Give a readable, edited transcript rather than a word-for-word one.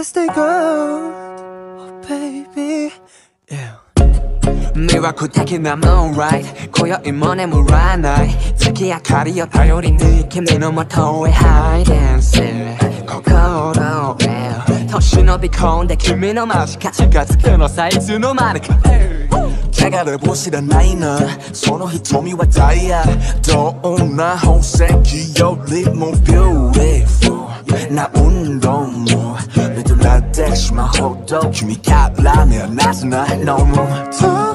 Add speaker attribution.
Speaker 1: stay good, oh baby, yeah.
Speaker 2: 魅惑的なムーンライト今宵も眠らない月明かりを頼りに君の元へハイデンス心へと忍び込んで君の間近近づくのさいつの間にか
Speaker 3: 汚れも知らないなその瞳はダイヤどんな宝石よりもビューティフルな運動も認めてしまうほど君から目はなぜないのも